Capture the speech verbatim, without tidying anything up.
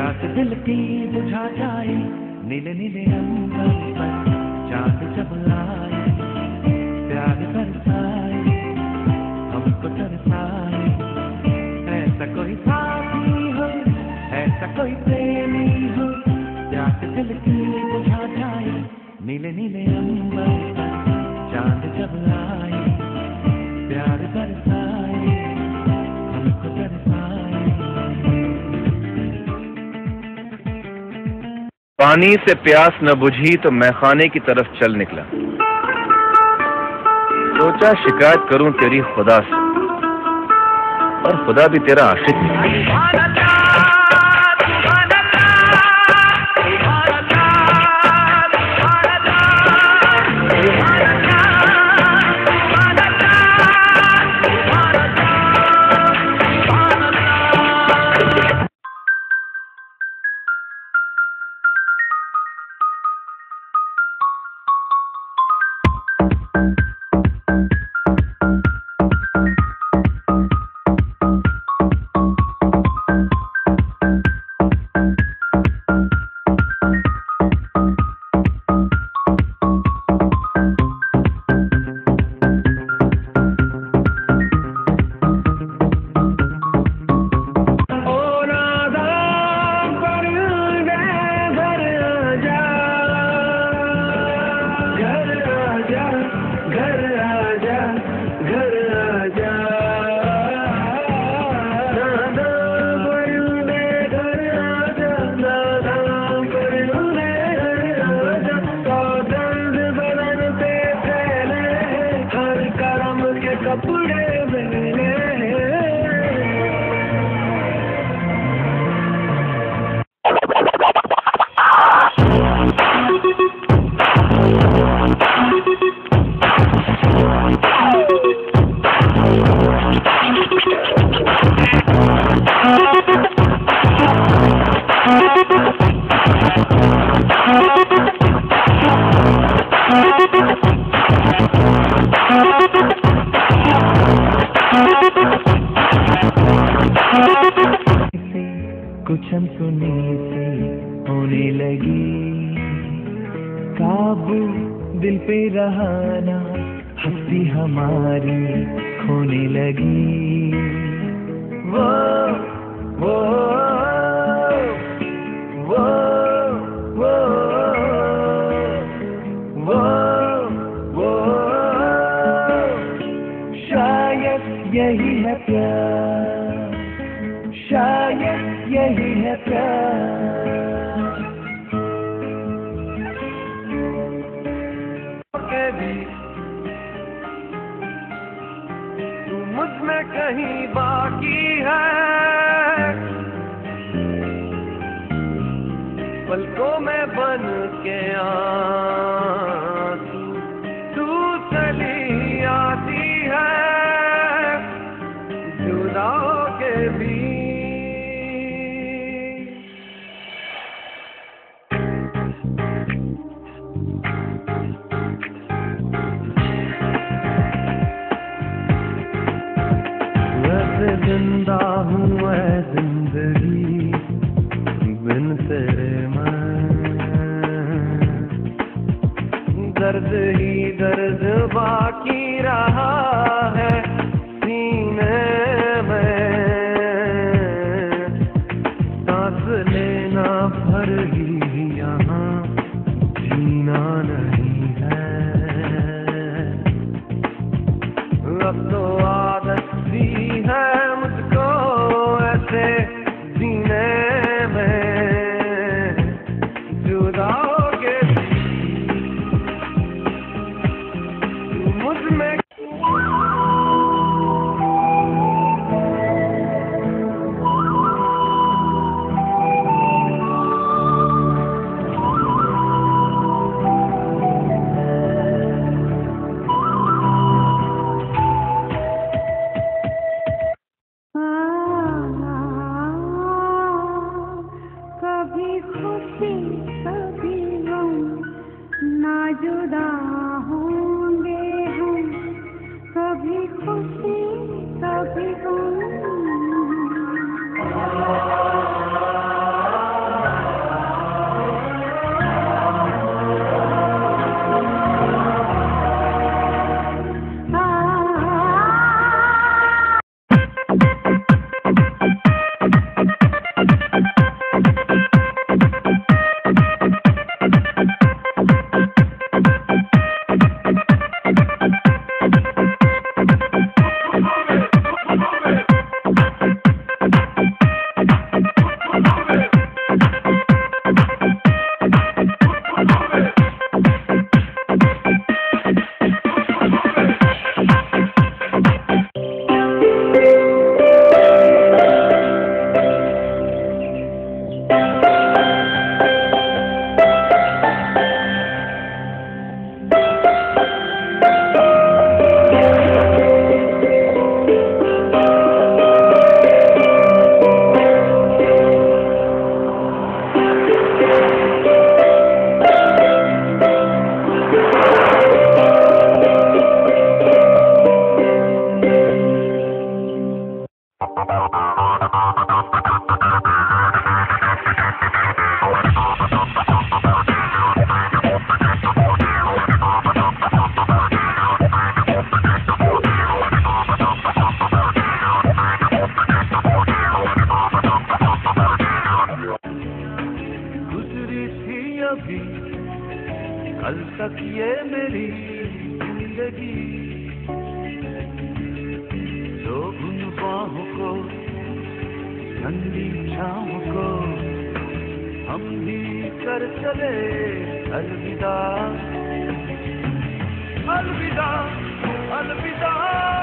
प्यास दिल की बुझा जाए, नीले नीले अंबर पर चांद जब आए, प्यार बरसाए हमको तरसाए। ऐसा कोई साथी हो, ऐसा कोई प्रेमी हो, प्यास दिल की बुझा जाए, नीले नीले अंबर पर चांद जब आए, प्यार बरसाए हमको तरसाए। पानी से प्यास न बुझी तो मैं खाने की तरफ चल निकला। सोचा शिकायत करूं तेरी खुदा से, और खुदा भी तेरा आशिक निकला। कुछ अनसुनी सी होने लगी, काबू दिल पे रहाना, हंसी हमारी खोने लगी। वो वो वो वो वो वो शायद यही है प्यार, शायद यही है प्यार। के भी तू मुझ में कहीं बाकी है, पलकों में बन के आंसू तू चली आती है, जुदा के भी जिंदा हूँ मैं जिंदगी बिन तेरे मैं, दर्द ही दर्द बाकी रहा है सीने में, सांस लेना भर ही यहाँ जीना नहीं है, अब तो आदत सी है मुझको ऐसे जीने में, जुदा होके मुझ में अभी, कल तक ये मेरी जिंदगी, जो उन बाहों को, ठंडी छाँव को हम भी कर चले अलविदा, अलविदा, अलविदा।